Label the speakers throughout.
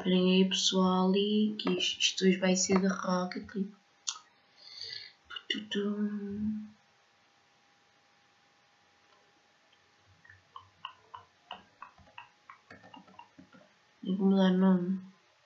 Speaker 1: Esperem aí pessoal e que isto hoje vai ser de Rocket League. Tenho que mudar o nome.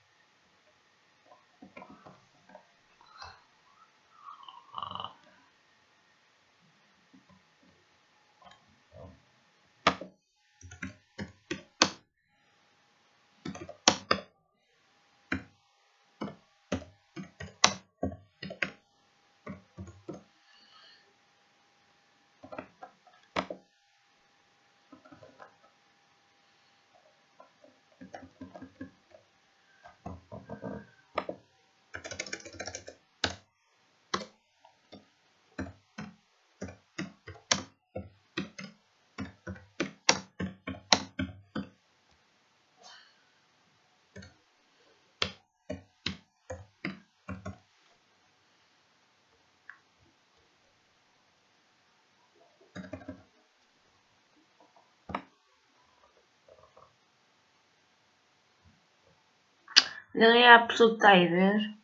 Speaker 1: Ele é a pessoa que está aí a ver.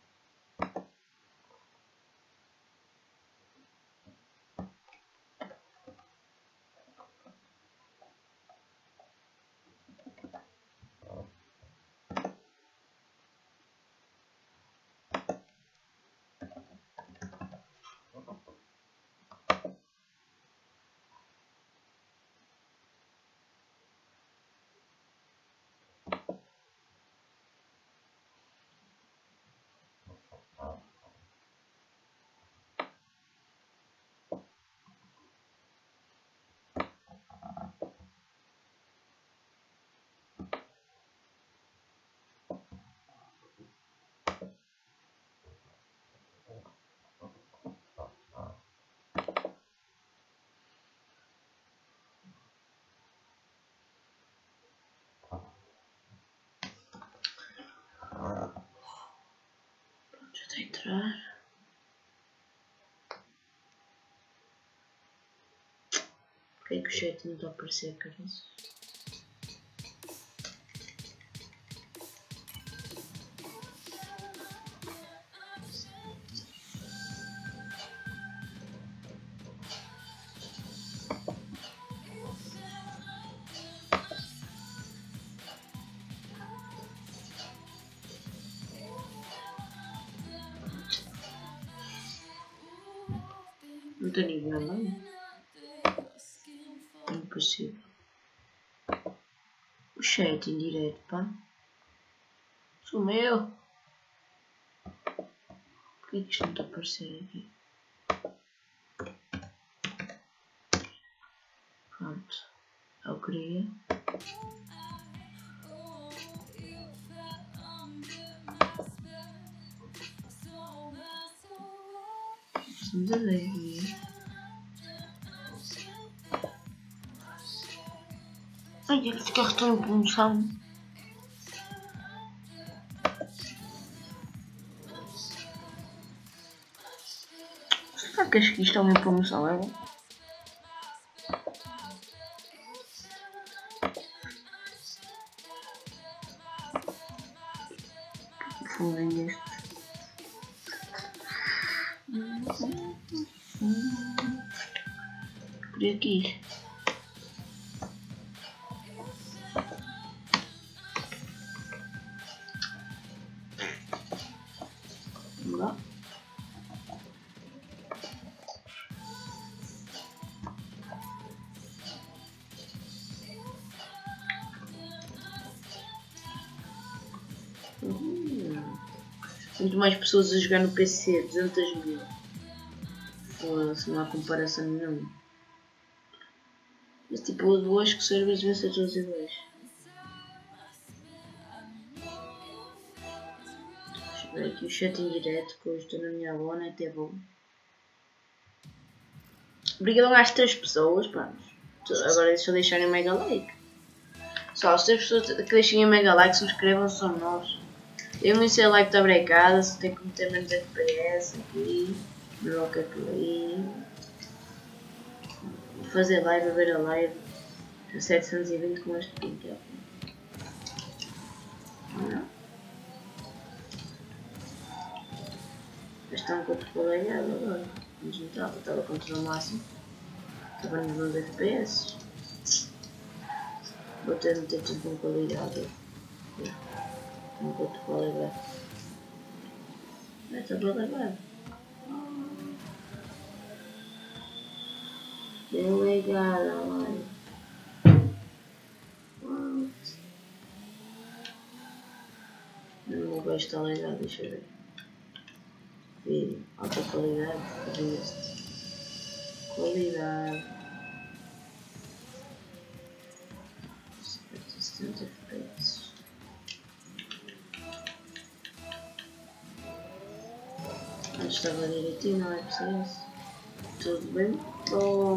Speaker 1: Já está a entrar. Porquê é que o chat não está a aparecer, caras? Não tem ninguém online? Impossível. O chat em direto, pá. Sumiu. Porquê é que isto não está a aparecer aqui? Pronto. Eu queria. Estamos a ver aqui. Ai, este carro está em promoção. Será que acho que isto é em promoção, é bom? Fodem este. Por aqui. Vamos lá. Muito mais pessoas a jogar no PC, 200 mil. Foda-se, não há comparação nenhuma. Mas tipo, eu de hoje que servers vê ser todos iguais. Deixa eu ver aqui o chat em direto, que hoje estou na minha lona, até bom. Obrigado às 3 pessoas, pá. Agora deixa eu deixar em mega like. Só as 3 pessoas que deixem em mega like, subscrevam-se, são nós. Eu não sei like está brecada, se tem que meter menos FPS aqui. Rocket League. Vou fazer live, a ver a live. A 720 com este pink. Não. Está um pouco polegado agora. Mas não estava, estava com tudo ao máximo. Estava nos FPS. Vou ter de meter tudo com qualidade. Um pouco polegado. Está polegado. Bem legada, olha. Não vai estar legado, deixa eu ver. Vídeo, alta qualidade, este. Qualidade. 70 FPS. Antes estava direitinho, não é preciso. Tudo bem bom.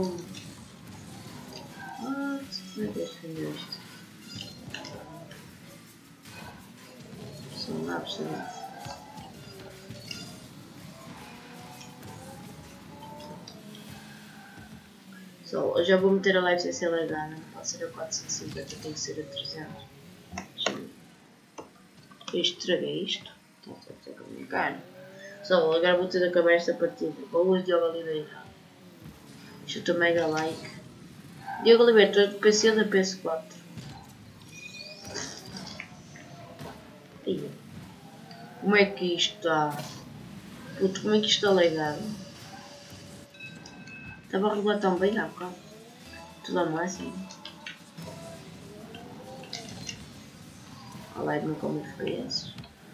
Speaker 1: What? Como é que este filho isto? São lápis também. So, eu já vou meter a live sem ser legada, não pode ser a 450, tem que ser a 300. Eu estraguei isto. Está com a minha cara. So, agora vou ter de acabar esta partida. Com o Luís Diogo Oliveira. Chuta mega like. Diogo Oliveira, tu é do PC ou da PS4? Aí. Como é que isto está? Puto, como é que isto está legado? Estava a regular tão bem há bocado. Tudo ao máximo. A live não come FPS.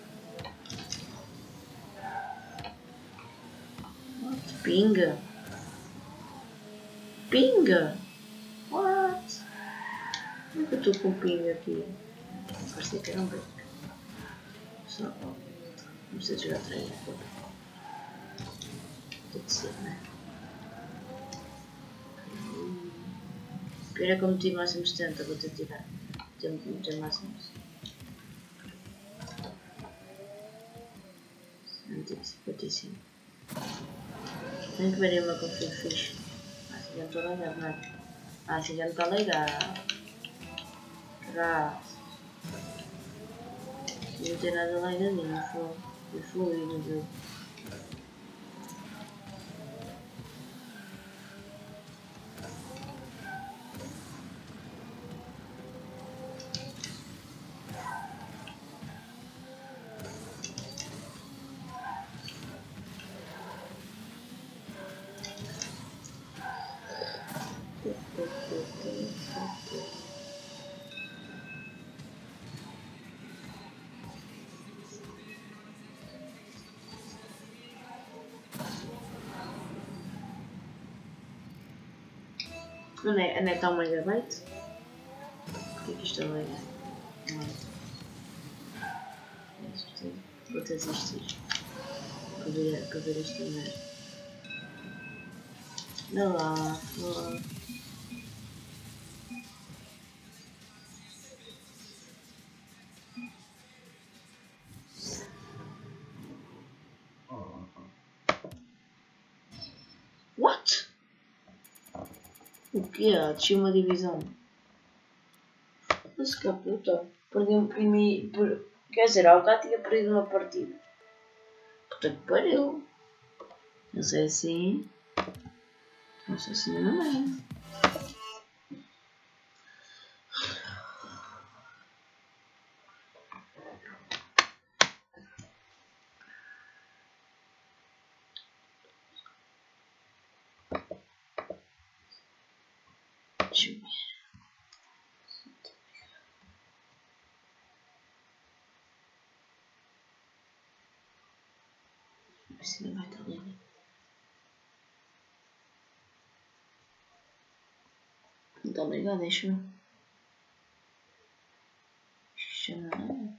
Speaker 1: What? Pinga? Pinga? What? Como é que eu estou com pinga aqui? Parecia que era um break. Só. Não sei jogar treino. Tem que ser, né? Pior é que eu meti máximo 70, vou ter que tirar. Tenho que meter máximo 155. Tenho que ver uma que eu fui fixe. Assim já não estou legal, não é? Assim já não está legal. Graças. Não tem nada legalzinho, foi fluido no jogo. A net está 1 megabyte? Porquê que isto é legal? Vou ter desistir. Para ver esta merda. Não lá, não lá. What? O que é? Desci uma divisão. Mas que puta. Quer dizer, ao cá tinha perdido uma partida. Puta que pariu. Não sei assim. Não sei se não é. Deixa eu ver. Se ainda vai estar livre. Não está ligado, deixa eu. Deixa eu ver.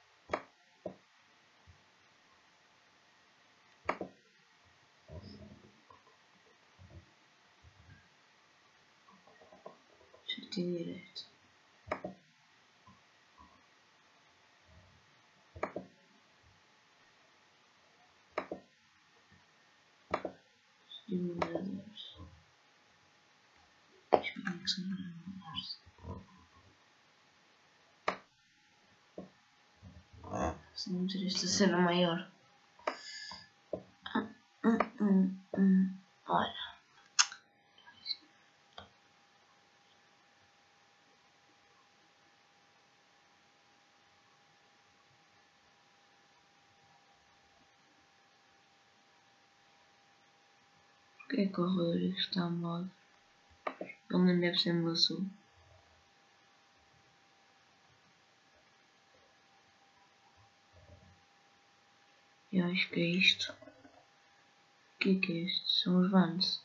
Speaker 1: Tem direito. Diminuidores. Espero que são diminuidores. Se não ter esta cena maior. Olha. Por que é que o Rodrigo está mal? Ele nem deve ser meu azul. Eu acho que é isto. O que é isto? São os Vans.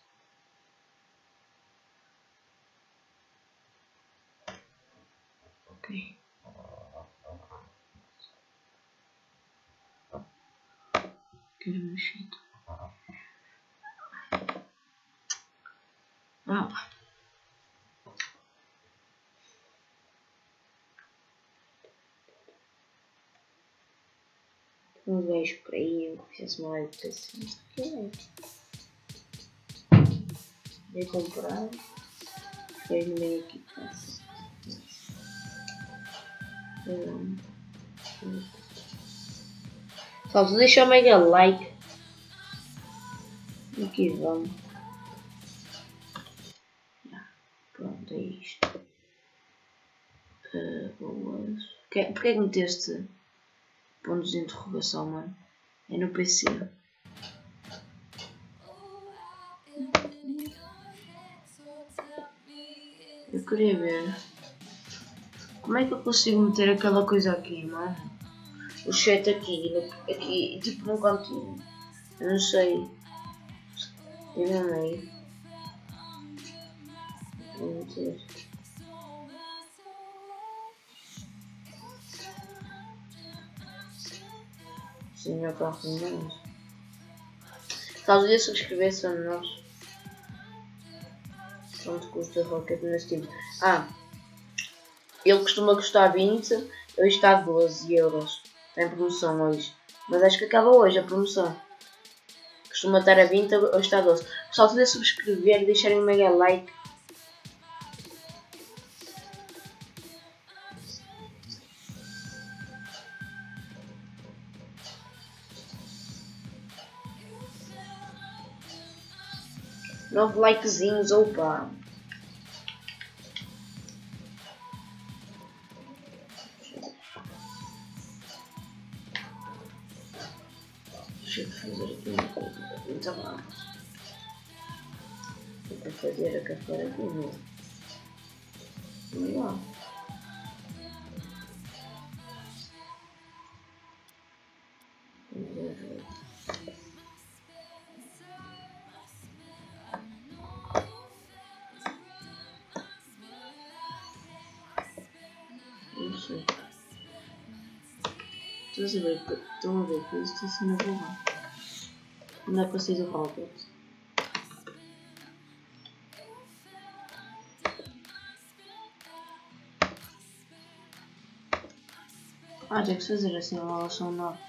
Speaker 1: Ok. Quero mexer. Ah. Um gajo por aí fez uma live assim. Vem comprar. Depois no meio aqui passa. Só deixa o mega like. E aqui vamos. Pronto, é isto. Porquê que meteste pontos de interrogação, mano? É no PC. Eu queria ver. Como é que eu consigo meter aquela coisa aqui, mano? O chat aqui, tipo no cantinho. Eu não sei. Eu não meio. Vou meter. Sim, é para arrumar. Talvez subscrever-se a nós. Quanto custa o Rocket na Steam? Ele costuma custar 20, hoje está a 12 euros. Está em promoção hoje. Mas acho que acaba hoje a promoção. Costuma estar a 20, hoje está a 12. Pessoal, se subscrever, deixarem um mega like. Nove likezinhos, opa! Deixa eu fazer aqui uma coisa. Muito bom. Vou fazer a café aqui, não. Legal. Não sei. Estão a ver que isto assim não vou lá. Não é para sair do Rocket. Tem que fazer assim uma relação nova.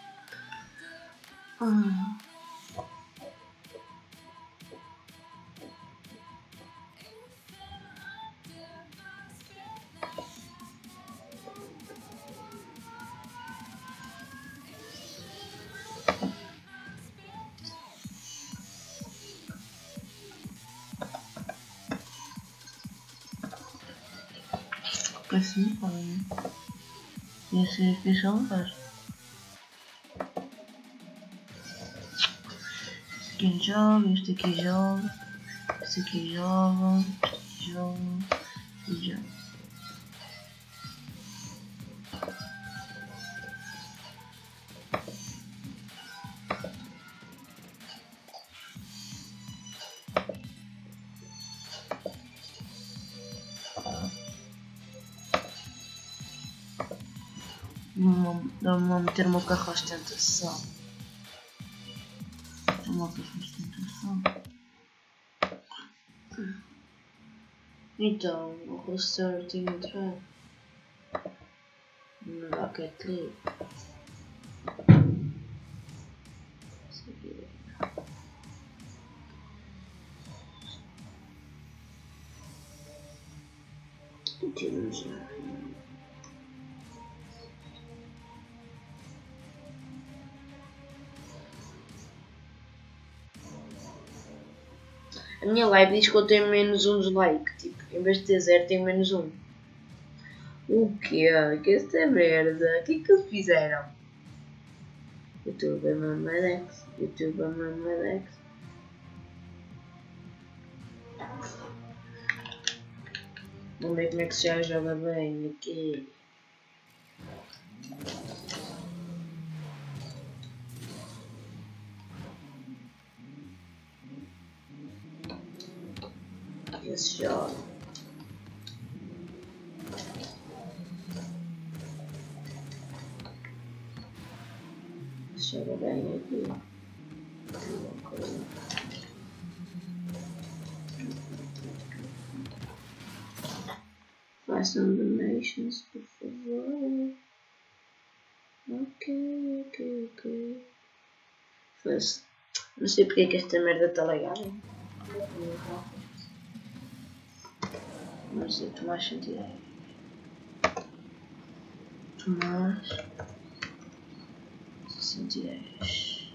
Speaker 1: Assim, né? E assim as pessoas não fazem. Este aqui joga, este aqui joga, este aqui joga, este joga e joga. Dá-me a meter uma carro à ostentação. Uma carro à ostentação. Então, o roster tem que entrar. No Rocket League. Temos já. A minha live diz que eu tenho menos um dislike. Tipo, em vez de ter 0, tenho menos 1. O quê? Que esta merda? O que é que eles fizeram? YouTube é Mamadex. YouTube é Mamadex. Vamos ver como é que se já joga bem aqui. Esse joga. Joga bem aqui. Façam donations, por favor. Ok. Faço. Não sei porque é que esta merda está ligada. Mas é Tomás 110. Tomás 110.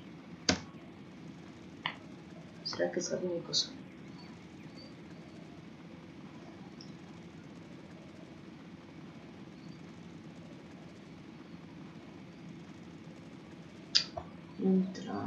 Speaker 1: Será que ele sabe onde é que eu sou? Entrar.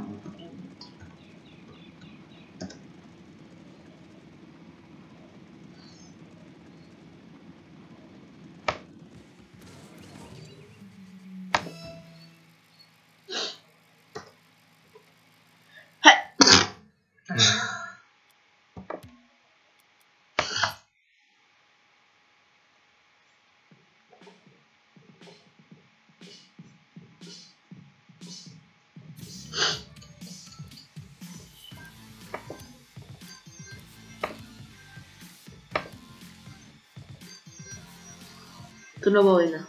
Speaker 1: Estou na bolina.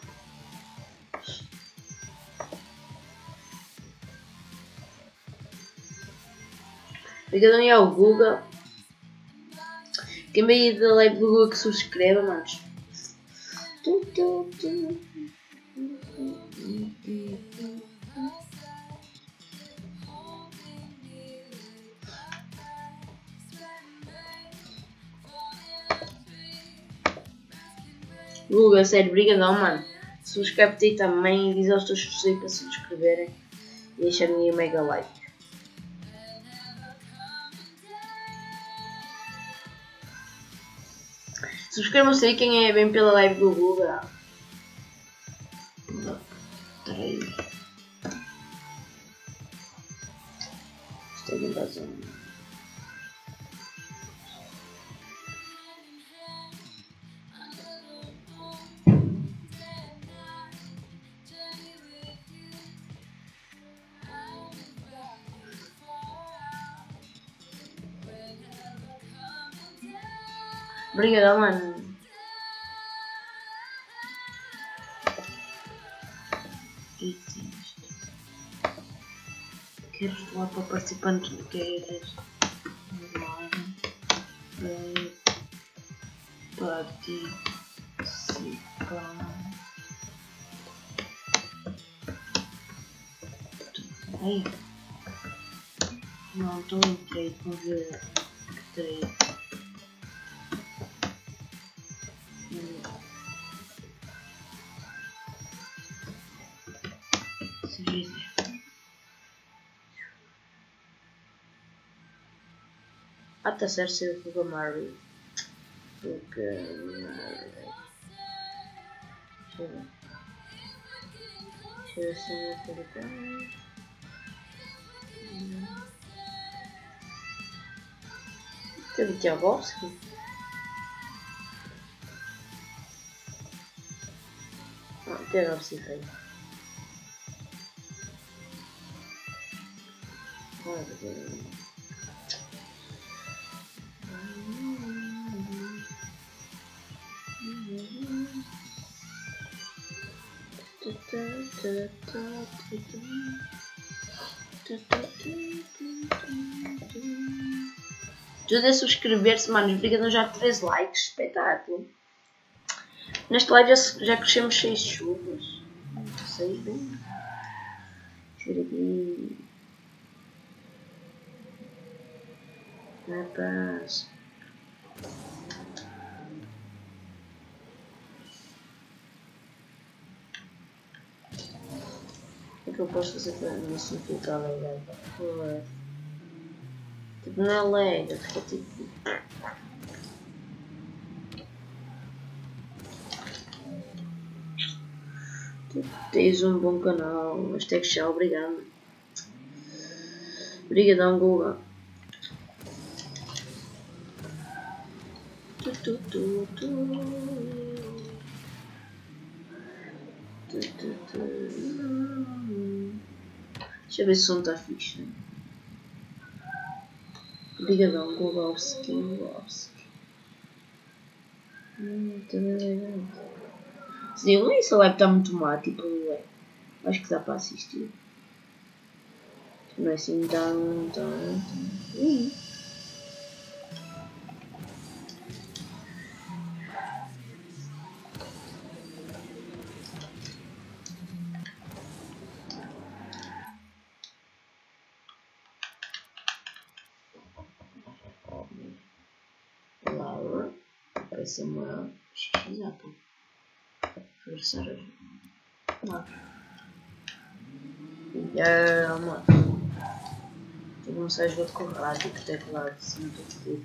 Speaker 1: Obrigadão aí ao Guga. Quem veio da live do Guga que subscreva, manos. Guga, sério, brigadão, mano. Subscreve-te aí também e diz aos teus pessoas para se subscreverem e deixarem aí o mega like. Subscrevam-se aí quem é bem pela live do Guga. 3. Estou de invasão. Obrigadão, mano. Quero falar para participantes do queiras. Participar. Ai. Não, estou entrei com ver. Entrei. Ah, tá certo, ser o Mario. Porque. Deixa eu ver se eu vou colocar. Teve Tiagovski? Ah, Tiagovski foi. Ajuda a subscrever-se, mano. Obrigado, já 3 likes. Espetáculo. Neste live já crescemos 6 chuvas. 6 bem. Deixa eu ver aqui. Rapaz. O que eu posso fazer para isso não ficar legal? Tipo, não é lega, fica tipo. Tens um bom canal, mas tem que tchau, obrigado. Obrigadão, Google. Deixa eu ver se o som está fixe. Obrigadão, Googlowski. Se não é isso, a live está muito má, tipo, acho que dá para assistir. Não é assim tão. Laura, parece uma exato. Forçar lá. Mano. Vou começar a jogar com o rádio, com o teclado, assim, não estou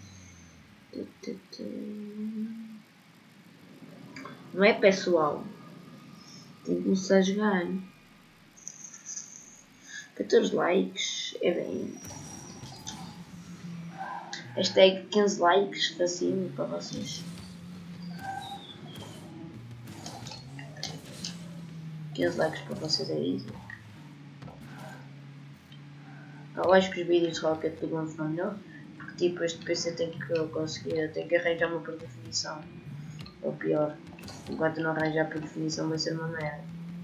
Speaker 1: fodido. Não é pessoal. Tenho que começar a jogar. 14 likes, é bem. Hashtag 15 likes, facinho para vocês. 15 likes para vocês é isso. Eu acho que os vídeos de Rocket League vão ficar melhor. Porque tipo, este PC tem que conseguir, tem que arranjar uma pré-definição. Ou pior, enquanto não arranjar a pré-definição vai ser uma merda.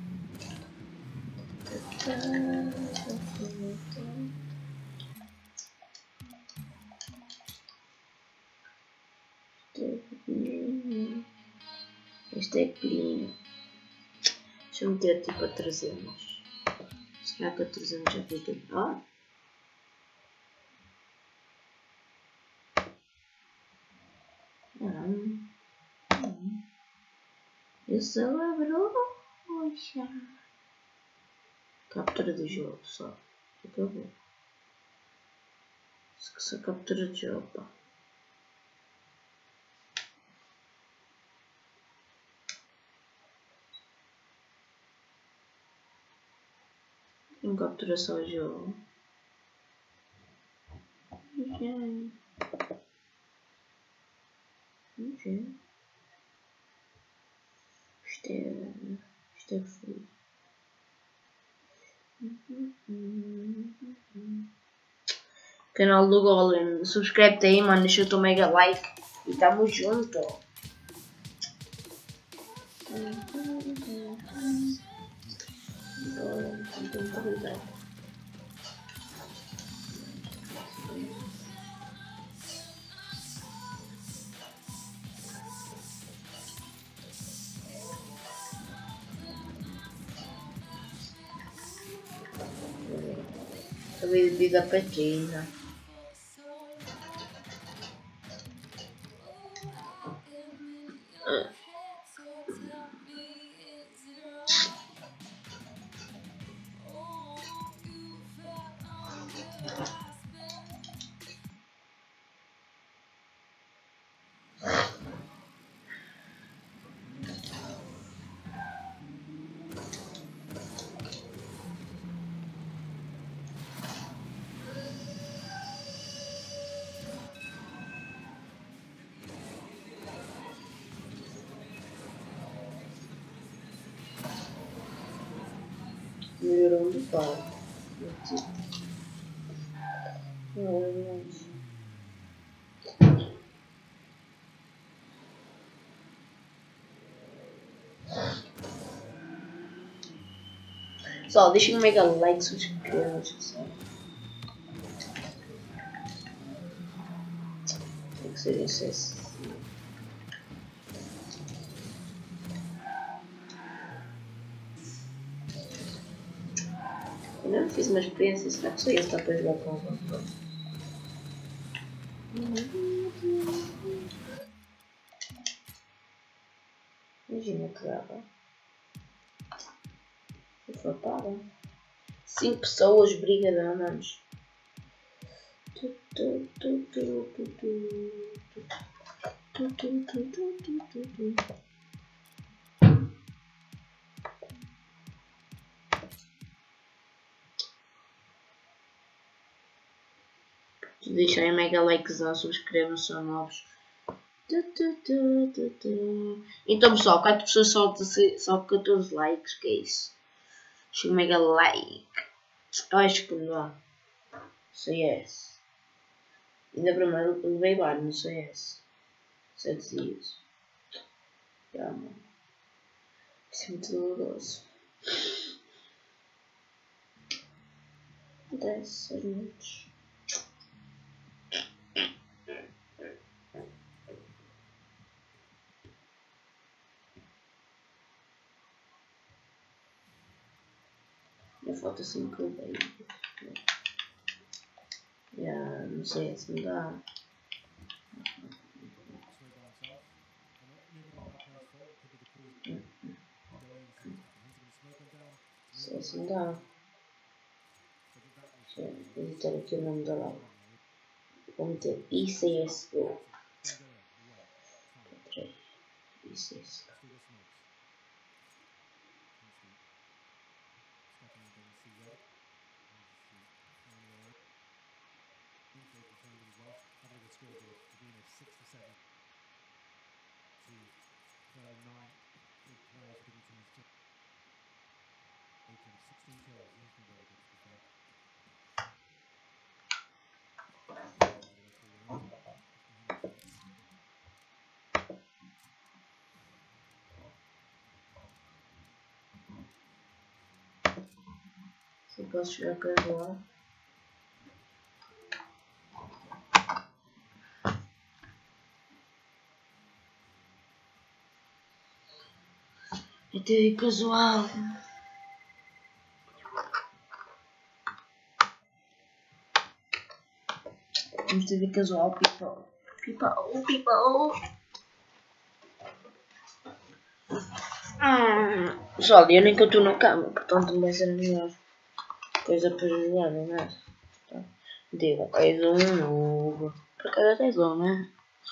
Speaker 1: Este é pequenino. Deixa eu meter tipo a 300. Será que a 300 já fica? Ah! Eu sou a bruxa. Captura de jogo só. Acabou. Só captura de jogo, pá. Em captura só o jogo. Ok. Isto é frio. Canal do Golem. Subscreve-te aí, mano. Deixa o teu mega like. E tamo junto. Vida pequena. Melhorou um bocado. Pessoal, deixem um mega like, subscrevam-se. Tem que ser isso. Eu não fiz uma experiência, será que só ia estar para jogar com alguma coisa? Imagina que dava. Faltava. 5 pessoas, brigadão, manos. Deixem mega likezão, subscrevam-se, são novos. Então pessoal, 4 pessoas só 14 likes, que é isso? Deixa um mega like. Eu acho que não dá. CS. Ainda para mais levei bar no CS. 7 dias. Já, mano. Isso é muito doloroso. 10 minutos. Já falta 5 daí. Já, não sei se não dá. Sei se não dá. Deixa eu editar aqui o nome da live. Vou meter ICSGO. ICSGO. Se eu posso jogar casual. Eu tenho casual. Vamos ter casual, people. Pessoal, eu nem que eu estou na cama, portanto não vai ser a melhor coisa para jogar, não é? Então, diga, és um novo. Por acaso és um, né?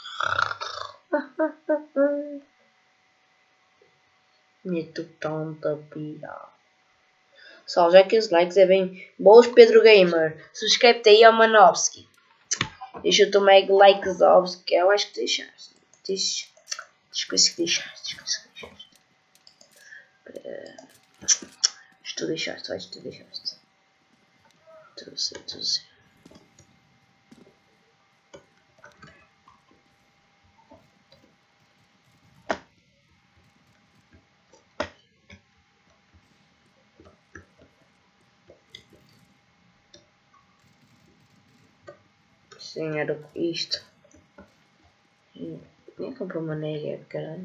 Speaker 1: Meto tanta pira. Pessoal, já que os likes é bem boas, Pedro Gamer. Subscreve-te aí ao Manovski. Deixa o teu mega likezovski, que eu acho que deixaste. Diz coisas que deixaste. Tu deixaste. Tu sei. Sim, era isto. Nem comprou uma nega, caralho.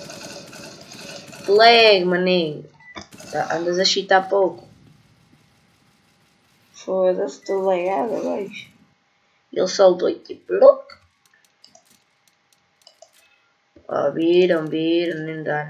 Speaker 1: Lag, maninho. Andas a chitar pouco. Foda-se, estou lagado, gajo. Ele saltou e tipo, louco. Oh, viram, nem dá.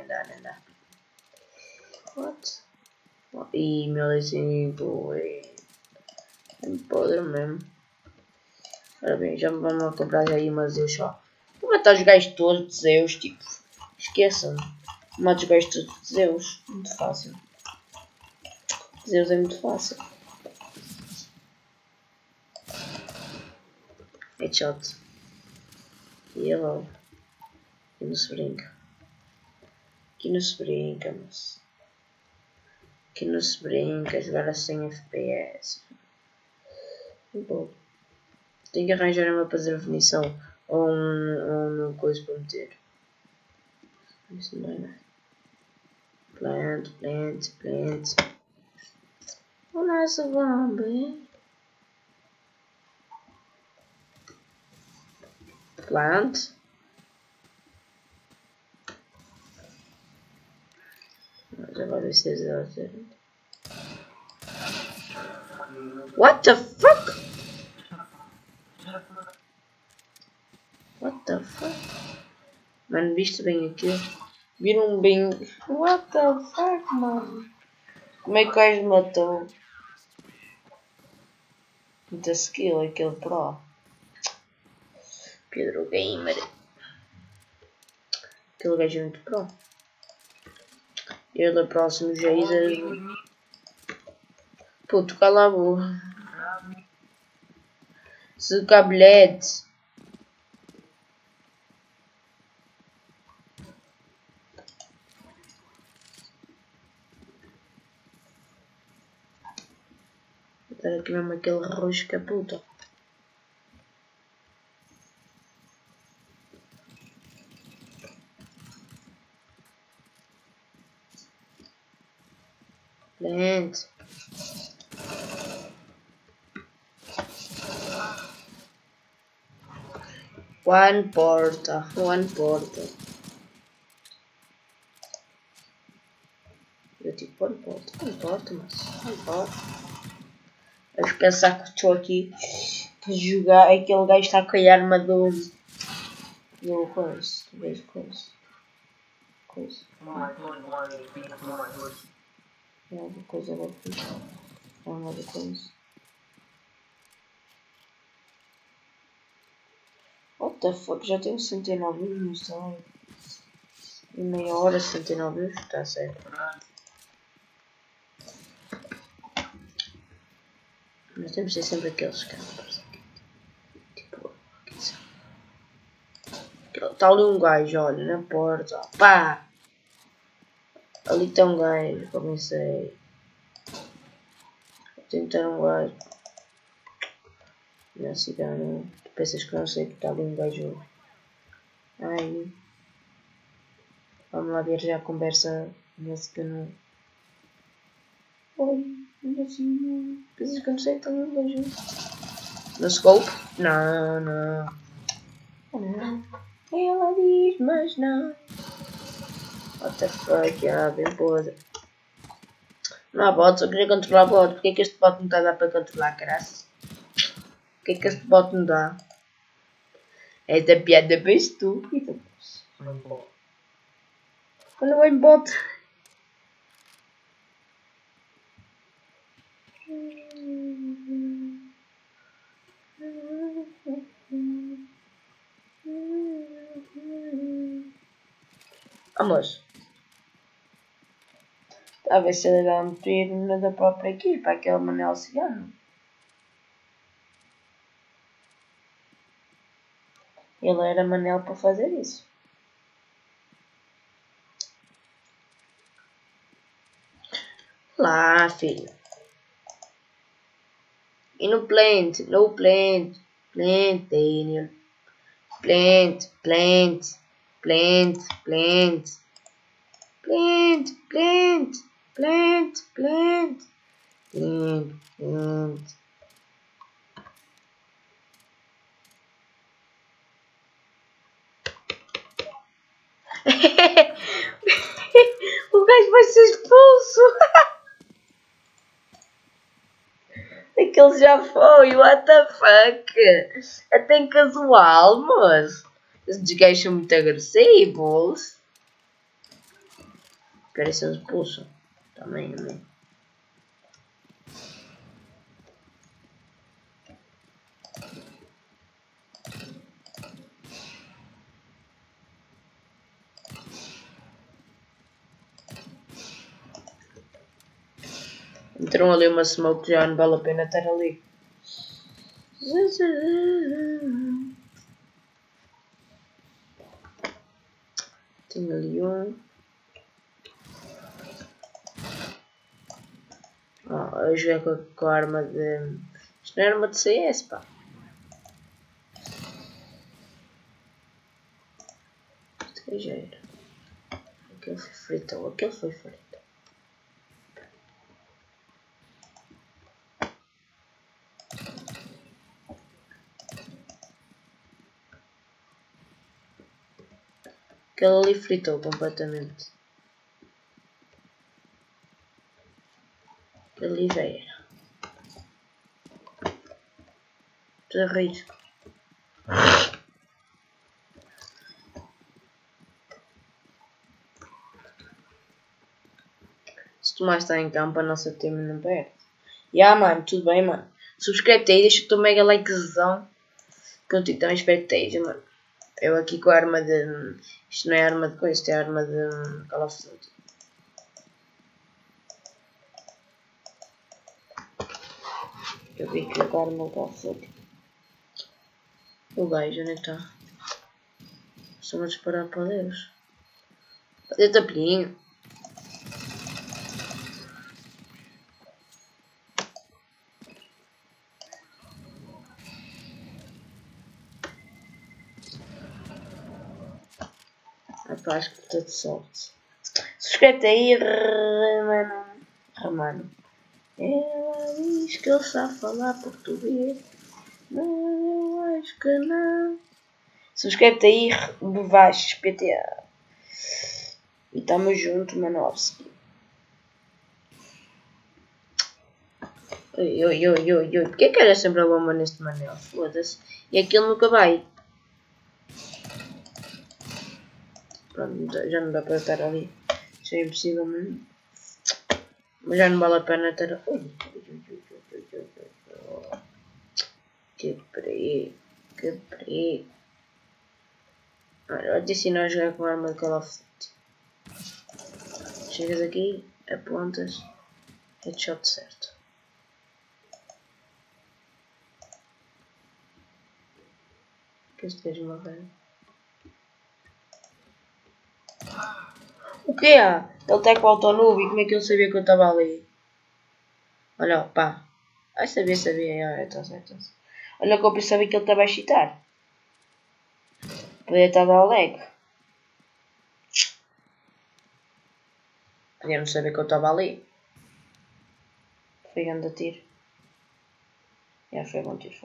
Speaker 1: What? Oh, ih, 1500, é podre mesmo. Ora bem, já vamos comprar aí umas Zeus só. Vou matar os gajos todos de Zeus, tipo, esqueçam-me. Mato os gajos todos de Zeus, muito fácil. Zeus é muito fácil. Headshot. E hello. Aqui não se brinca. Moço. Aqui não se brinca, jogar a 100 FPS. Bom. Tenho que arranjar uma preservação ou uma coisa para meter. Isso não é nada. Plant. Olha essa bomba, hein? Plant. Mas agora vai ser exato. What the fuck? Mano, viste bem aquilo? Viram bem... What the fuck, mano? Como é que o gajo matou? Muita skill aquele pro. Pedro Gamer. Aquele gajo é muito pro. Ele é próximo Jazer. Puto, cala a boca. Se cablete. Vou dar aqui mesmo aquele rosca puta. Lente. One porta. Eu tipo, one porta, mas one porta. Vamos pensar que estou aqui para jogar. Aquele gajo está com a arma do coisa. Tu vês coisa. É uma coisa bem fixe. É uma coisa. What the fuck? Já tenho 69 views no Instagram. Em meia hora 69 views, está certo. Mas temos de ter sempre aqueles caras. Tipo, está ali um gajo, olha, na porta. Pá! Ali está um gajo, comecei. Vou tentar um gajo. Não sei, não. Tu pensas que não sei que está ali um gajo. Ai. Vamos lá ver já a conversa nesse canal. Oi, assim. Pensas que eu não sei que está ali um gajo. No scope? Não. Ela diz, mas não. What the fuck, bem podre. Não há bot, só queria controlar o bot. Porquê que este bot não está a dar para controlar, graças? Porquê que este bot não dá? Esta piada é bem estúpida. Olha o bot. Vamos. Talvez se ele dá um tiro na da própria equipa, aquele Manel Cigano. Ele era Manel para fazer isso. Lá, filho. E no plant, Daniel. Plant. O gajo vai ser expulso. Aquele já foi, what the fuck? Até em casual, mas esses gajos são muito agressivos. Querem ser expulso. Também. Meteram ali uma smoke, já não vale a pena estar ali. Tenho ali um. Eu joguei com a arma de... Isto não é arma de CS, pá. Isto já era. Aquele foi frito. Aquele ali fritou completamente. Aquele ali já era. Estou a rir. Tomás está em campo, a nossa time não perde. Mano, tudo bem, mano. Subscreve-te aí, deixa o teu mega likezão. Contigo também espero que esteja, mano. Eu aqui com a arma de... Isto não é arma de coisa, isto é arma de Call of Duty. Eu vi que com a arma de Call of Duty. O gajo, onde é que está? Estou a disparar para Deus. Cadê o tapinho? Rapaz, que estou de sorte. Subscreve-te aí, Ramano. Ela diz que ele sabe falar português. Mas eu acho que não. Subscreve-te aí, Bevachos PTA. E tamo junto, Manovski. Oi. Porquê que era sempre a bomba neste Manel? Foda-se. E aquilo nunca vai. Pronto, já não dá para estar ali. Isso é impossível mesmo. Mas já não vale a pena ter. Que perigo. Que perigo. Olha, vou-te ensinar a jogar com a arma de Call of Duty. Chegas aqui, apontas, headshot certo. Que este gajo morreu. O que é? Ele está com o autonoob e como é que ele sabia que eu estava ali? Olha, pá. Ai, sabia. Está certo. Olha que eu pensava que ele estava a chitar. Podia estar a dar lag. Podia não saber que eu estava ali. Foi grande a tiro. Foi bom tiro.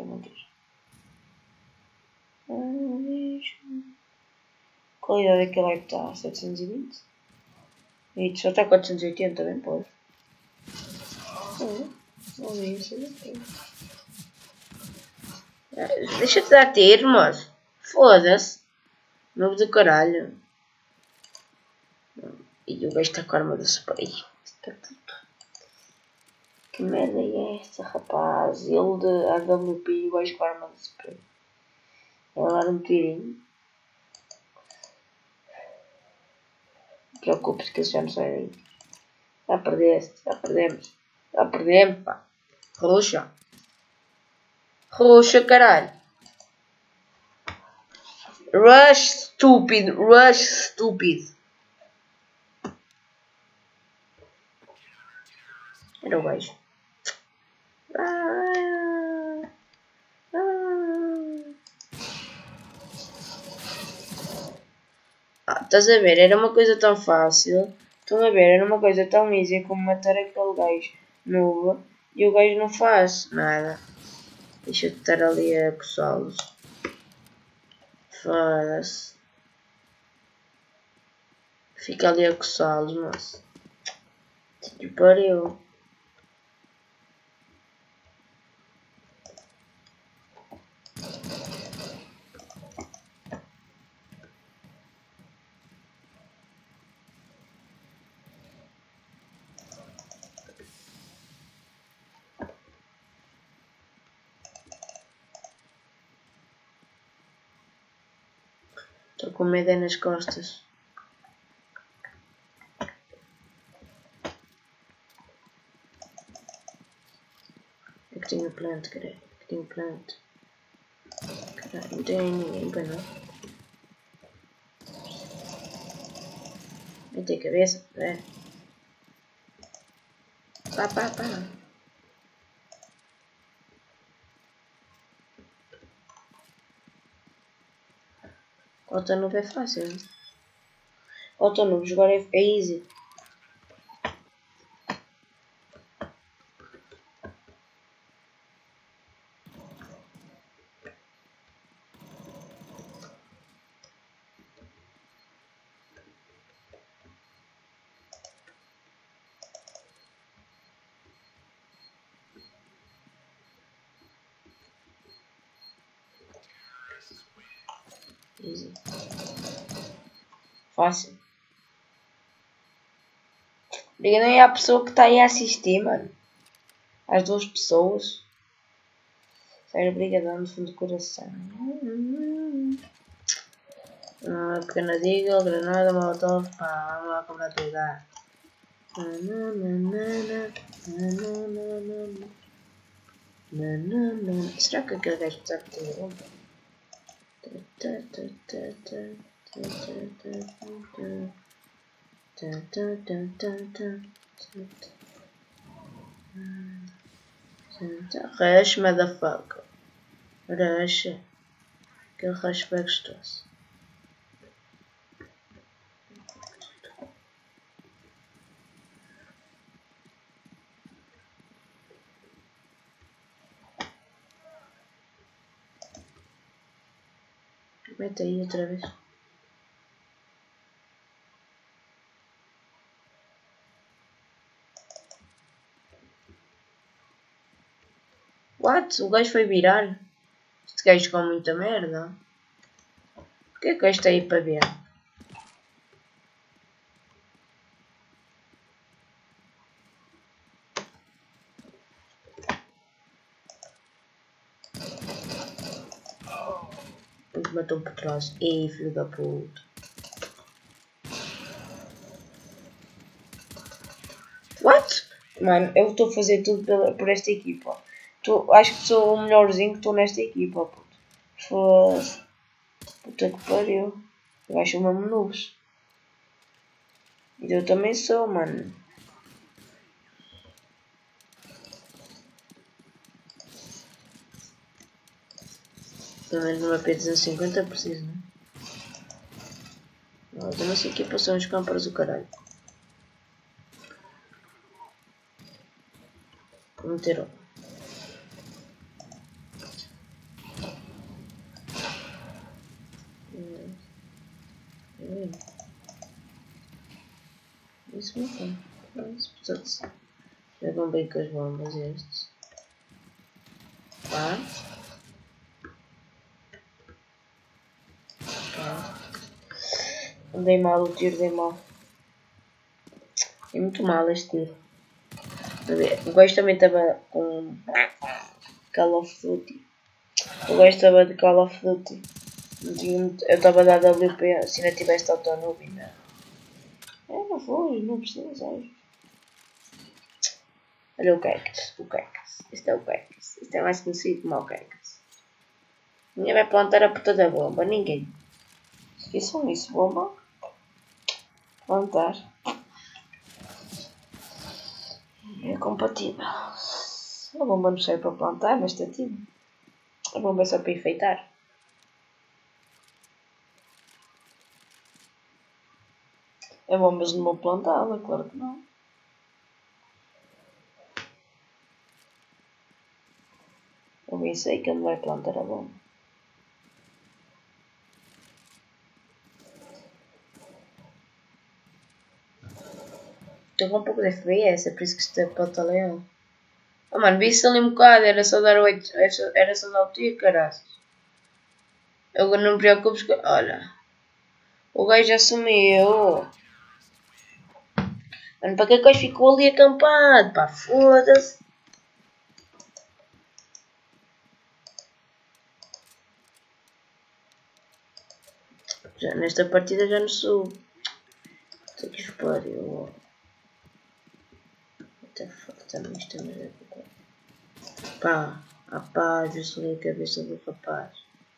Speaker 1: Qual a idade é que ele está? 720? E só está 480, bem pode. Deixa-te dar tiro, moço. Foda-se. Novo do caralho. E o gajo está com a arma do spray. Que merda é esta, rapaz? Ele de AWP e o gajo com a arma do spray. Vai dar um tirinho. Não te preocupes que ele já não sai daí. Já perdeste, já perdemos, pá. Roxa. Roxa, caralho. Rush, stupid. Era o gajo. Estás a ver? Era uma coisa tão fácil. Estão a ver? Era uma coisa tão easy como matar aquele gajo novo. E o gajo não faz nada. Deixa de estar ali a coçá-los. Foda-se. Fica ali a coçá-los, moço. Que pariu. Estou com medo nas costas. É que tenho planta, caralho. Caralho, não tem ninguém para não. Não tem cabeça, é. Pá. Autonoob é fácil. Autonoob jogar é easy. Fácil. Liga nem à pessoa que está aí a assistir, mano. Às duas pessoas. Sério, obrigadão do fundo do coração. Pequena Deagle, granada, molotov, pá, vamos lá comprar tudo. Será que aquele gajo sabe que tem bomba? Rush, motherfucker. Rush. Aquele rush bem gostoso. Mete aí outra vez. What? O gajo foi virar? Este gajo com muita merda. Porquê que o gajo está aí para ver? Ele matou por trás. Ei, filho da puta. What? Mano, eu estou a fazer tudo por esta equipa. Acho que sou o melhorzinho que estou nesta equipa, puto. Foda-se. Puta que pariu. Eu acho mesmo noobs. E eu também sou, mano. Pelo menos numa P250 preciso, né? A nossa equipa são os campers do caralho. Vou meter um. Isso mesmo. Isso, portanto, jogam bem com as bombas estes. Pá. Dei mal o tiro, dei mal. É muito mal este tiro. O gajo também estava com Call of Duty. O gajo estava de Call of Duty. Eu estava a dar WP se não tivesse autonoob ainda. Não foi, não precisas. Olha o cactus, o cactus. Este é o cactus. Este é mais conhecido como o cactus. Ninguém vai plantar a puta da bomba, ninguém. Esqueçam isso, bomba. Plantar. É compatível. A bomba não serve para plantar, mas está ativo. A bomba é só para enfeitar. A bomba não vou plantá-la, claro que não. Eu bem sei que ele vai plantar a bomba. Estou com um pouco de FPS, é por isso que isto pode estar legal. Oh mano, vi-se ali um bocado, era só dar 8, era só dar o tiro, caraças. Eu não me preocupes que. Olha. O gajo já sumiu. Mano, para que o gajo ficou ali acampado? Pá, foda-se. Já nesta partida já não sou. Puta que pariu. What the fuck, também estamos a. Pá, rapaz, eu sou a cabeça do rapaz.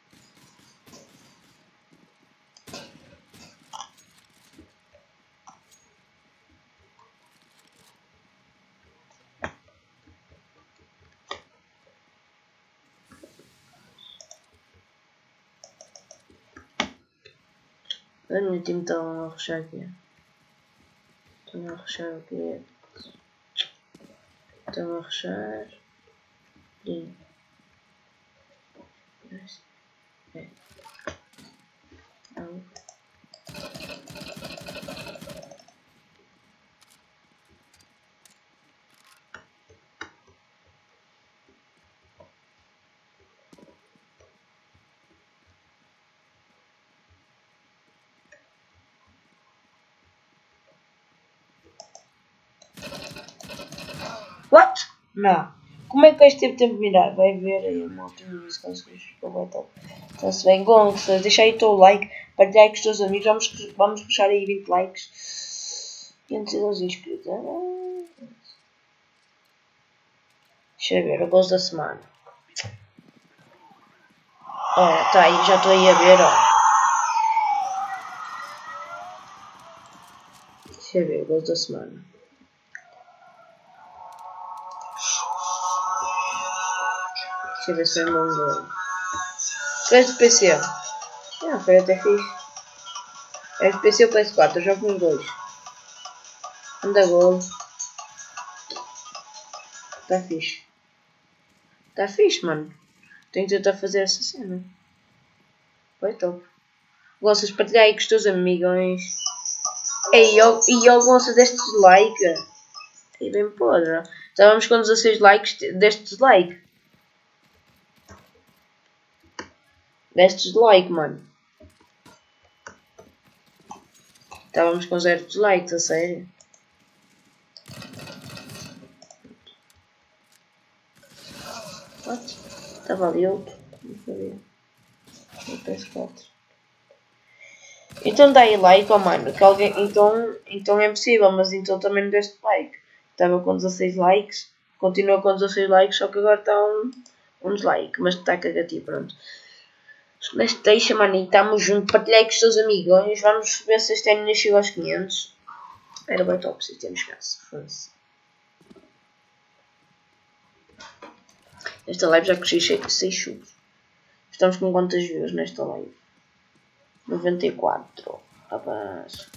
Speaker 1: O meu time está a rushar aqui. Estão a rushar aqui. Estão a rushar. E. É. Não. Não. Como é que vais ter tempo de mirar? Vai ver aí a malta e se conseguires. Está-se bem. Gonças, deixa aí o teu like. Partilha aí com os teus amigos. Vamos puxar aí 20 likes. 512 inscritos. Deixa eu ver. O gosto da semana. Ó, tá aí. Já estou aí a ver, ó. Deixa eu ver. O gosto da semana. Deixa eu ver se é um bom gol. Gás do PC. Foi até fixe. É de PC ou PS4, eu jogo nos dois. Anda gol. Tá fixe. Tá fixe, mano. Tenho que tentar fazer essa cena. Foi top. Gostas de partilhar aí com os teus amigos. Ei, eu gosto deste dislike. E bem podre. Estávamos com 16 likes deste dislike. Deste dislike, mano. Estávamos com 0 dislikes, a sério. What? Estava ali outro. Não sabia. No PS4. Então dá aí like, oh mano. Que alguém, então é possível, mas então também não deste like. Estava com 16 likes. Continua com 16 likes, só que agora está um dislike. Mas está cagativo, pronto. Deixa, mano, e estamos juntos. Partilhei com os teus amigos. Vamos ver se este ano chega aos 500. Era bem top se temos caso. Esta live já cresci 6 chubos. Estamos com quantas views nesta live? 94. Rapaz.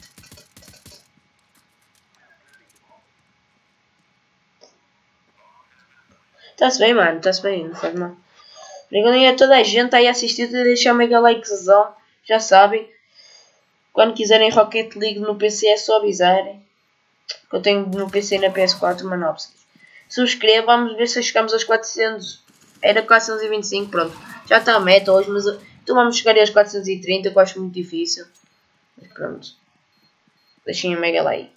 Speaker 1: Está-se bem, mano. Está-se bem. Não faz mal. Obrigado a toda a gente aí a assistir. Deixar um mega likezão. Já sabem. Quando quiserem Rocket League no PC é só avisarem. Que eu tenho no PC e na PS4 Manopsis. Subscreva. Vamos ver se chegamos aos 400. Era 425. Pronto. Já está a meta hoje. Mas então vamos chegar aos 430. Que eu acho muito difícil. Mas pronto. Deixem um mega like.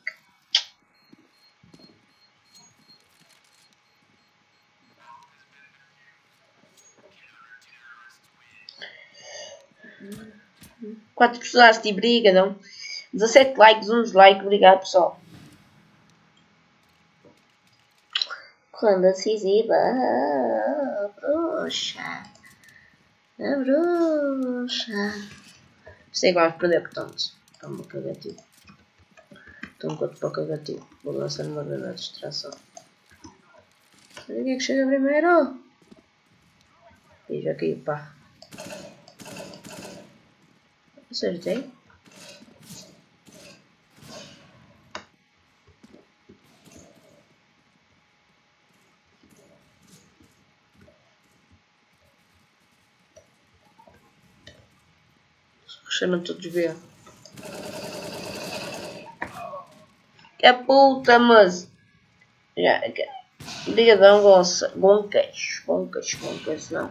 Speaker 1: Quatro pessoas de briga, não? 17 likes, 1 dislike. Obrigado, pessoal. Quando decisiva, bruxa. A bruxa. Sei que vamos perder, portanto. Estou-me cagativo. Estou um pouco para cagativo. Vou lançar uma grande distração. Olha o que é que chega primeiro. E já caiu, pá. Acertei. Chama todos ver. Que puta, mas. Já. Obrigadão, Goncas. Não.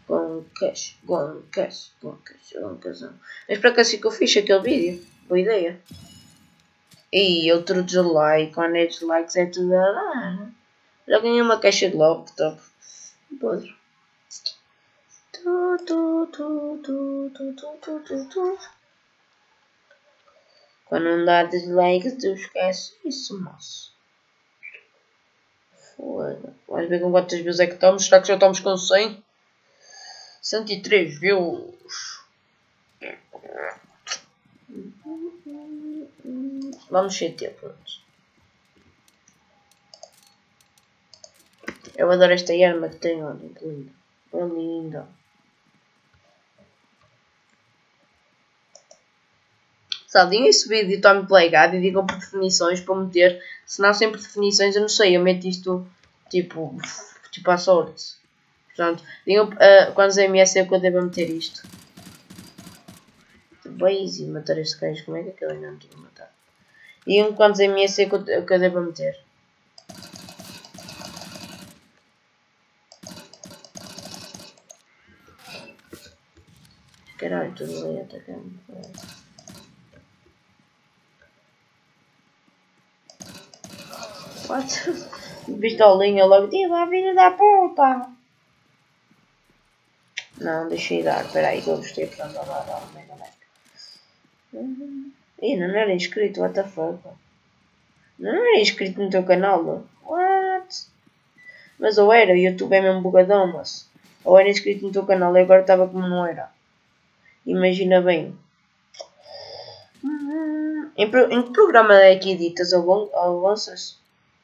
Speaker 1: Goncas. Mas para que assim que eu fiz aquele vídeo. Boa ideia. E outro dislike. Quando é dislikes é tudo a dar. Já ganhei uma caixa de love, top. Podre. Quando não dá dislike, tu esquece isso, moço. Foda. Vamos ver com quantas views é que estamos. Será que já estamos com 100? 103 views. Vamos CT, pronto. Eu adoro esta arma que tem, olha, que linda. É linda. Sabe, digam esse vídeo e está-me plegado e digam por definições para meter. Se não sem por definições, eu não sei, eu meto isto tipo à sorte. Portanto, digam quantos MS é que eu devo meter isto. Bem easy matar este gajo, como é que aquele ainda não estou a matar? Digam quantos MS é que eu devo meter. Caralho, tudo ali atacando. What? Pistolinha logo, diva, filha da puta! Não, deixei dar, peraí que eu gostei para andar lá no Mega Like. Ih, não era inscrito, what the fuck? Não era inscrito no teu canal, what? Mas ou era, o YouTube é mesmo bugadão, mas... Ou era inscrito no teu canal e agora estava como não era. Imagina bem. Em que programa é que editas ou lanças?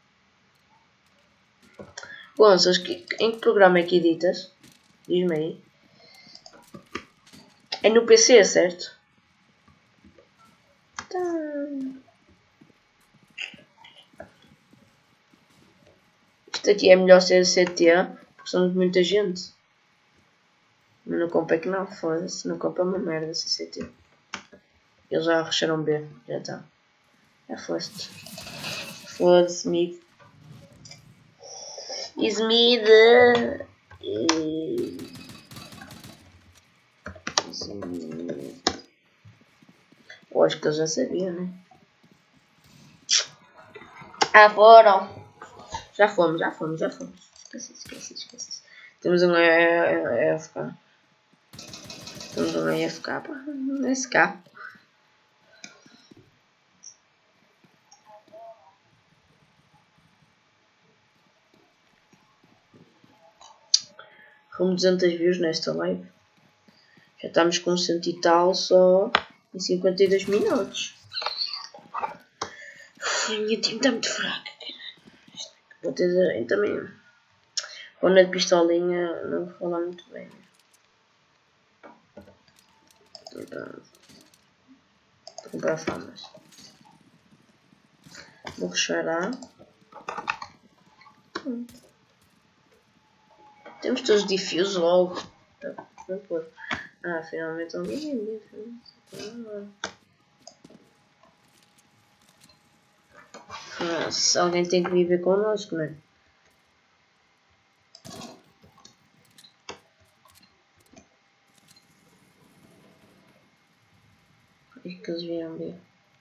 Speaker 1: Lanças, em que programa é que editas? Diz-me aí. É no PC, certo? Isto aqui é melhor ser CT, porque somos muita gente. Mas não compra que não, foda-se. Não compra uma merda CT. Eles já arrocharam B, já está. Já foste. Foda-se, amigo. Smith. Eu acho que eles já sabiam, né? Ah, foram. Já fomos. Esquece. Temos um AFK. Temos um AFK, pá. SK. Fomos 200 views nesta live. Já estamos com 100 e tal só em 52 minutos. A minha time está muito fraca. Vou ter também. Quando é de pistolinha, não vou falar muito bem. Vou comprar famas. Vou rushar lá. Temos todos diffuse logo. Ah, finalmente alguém se alguém tem que viver connosco, não é? Acho que eles viram ver.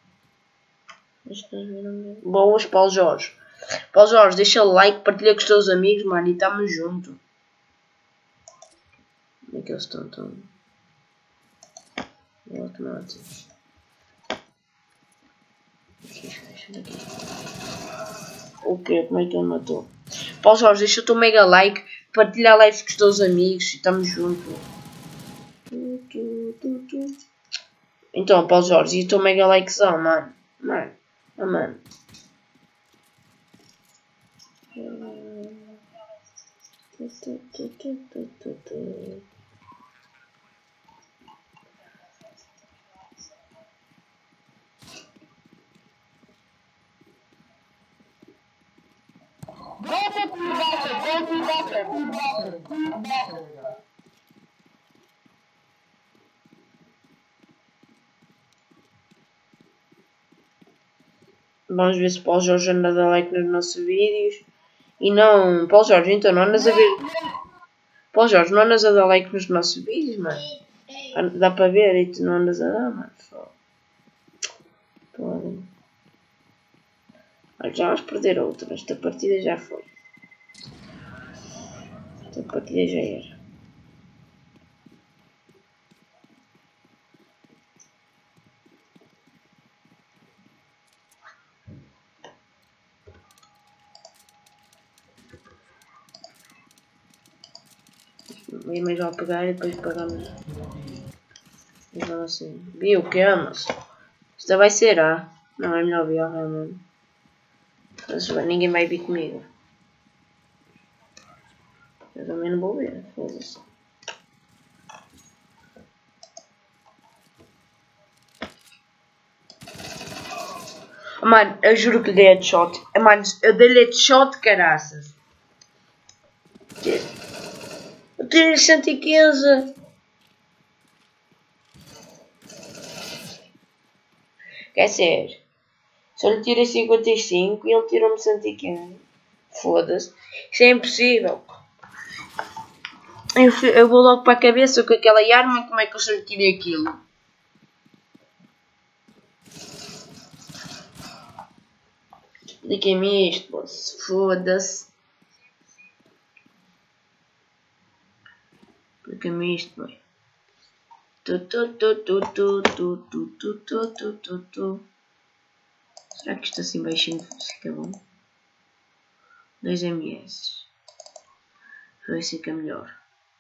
Speaker 1: Boas, Paulo Jorge. Paulo Jorge, deixa o like, partilha com os teus amigos, mano, e tamo junto. Como é que eles estão? Automáticos. O quê? Como é que ele matou? Paulo Jorge, deixa o teu mega like, partilha a live com os teus amigos e tamo junto. Então, Paulo Jorge, e o teu mega likezão, mano. Mano. Vamos ver se Paulo Jorge anda a dar like nos nossos vídeos. E não, Paulo Jorge, então não andas a ver. Paulo Jorge, não andas a dar like nos nossos vídeos, mano. Dá para ver e tu não andas a dar, mano. Podem. Já vamos perder outra. Esta partida já foi. Esta partida já era. É melhor pegar e depois pagamos. Então assim. Viu que amas? Esta vai ser A. Não, é melhor ver realmente. Mas ninguém vai vir comigo. Eu também não vou ver. Foda-se. Mano, eu juro que dei headshot. Mano, eu dei headshot, caraças. Eu tirei 115. Quer dizer, se eu lhe tirei 55 e ele tirou-me 115. Foda-se. Isso é impossível. Eu vou logo para a cabeça com aquela arma. Como é que eu só lhe tirei aquilo? Expliquem-me isto, moço. Foda-se. Expliquem-me isto, boy. Será que isto assim baixinho fica bom? 2 ms. Vai ver se fica melhor.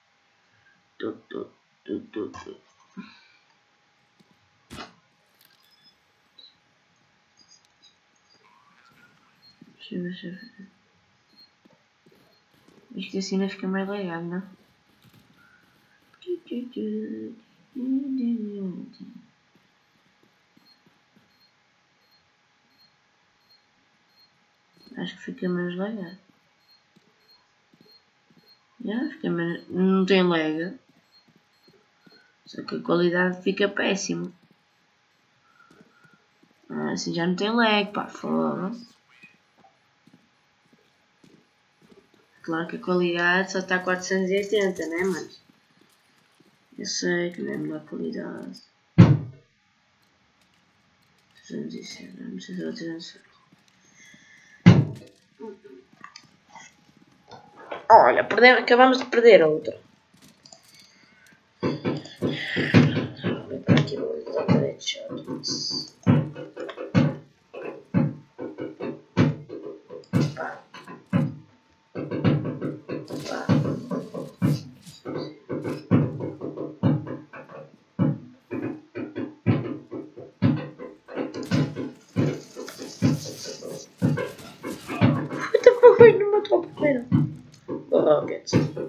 Speaker 1: Acho que assim não fica mais legal, não? Acho que fica menos legal. Já, fica menos... Não tem lag. Só que a qualidade fica péssima. Assim já não tem lag, pá, foda. Claro que a qualidade só está a 480, né, mas... Eu sei que não é a melhor qualidade. 307, não sei se é 307. Olha, acabamos de perder outra. Vou para aqui o headshots. Foi numa top primeiro. Rockets.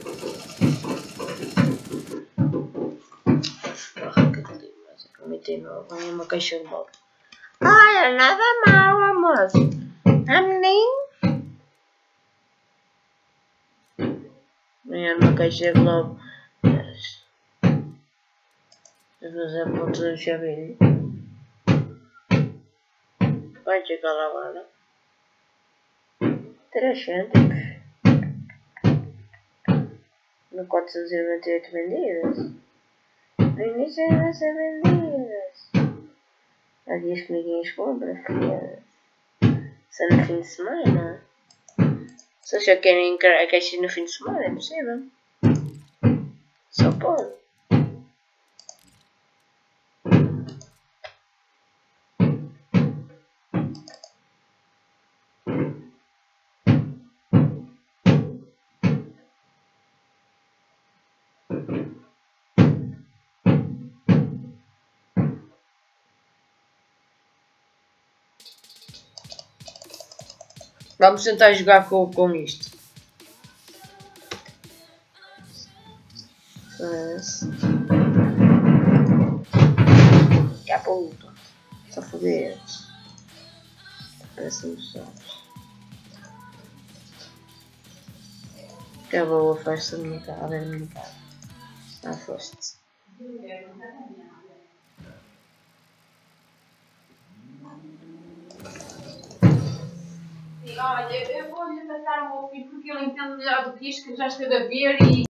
Speaker 1: Rocket mas comentei novo. Vem uma caixa de bola. Olha, nada mal, amor. Vem uma caixa de globo. Vou fazer pontos do chaveiro. Vai chegar lá agora. 3 cêntimos. No 498 vendidas. No início devem ser vendidas. Há dias que ninguém as compra, filha. Só no fim de semana. Se vocês já querem a caixa no fim de semana, é possível. Só pode. Vamos tentar jogar com isto. Já para o luto. Só foder. Parece-me só. Acabou a festa do mercado. A ver o mercado. Ah, foste. Olha, eu vou-lhe passar o meu filho porque ele entende melhor do que isto, que já esteve a ver e...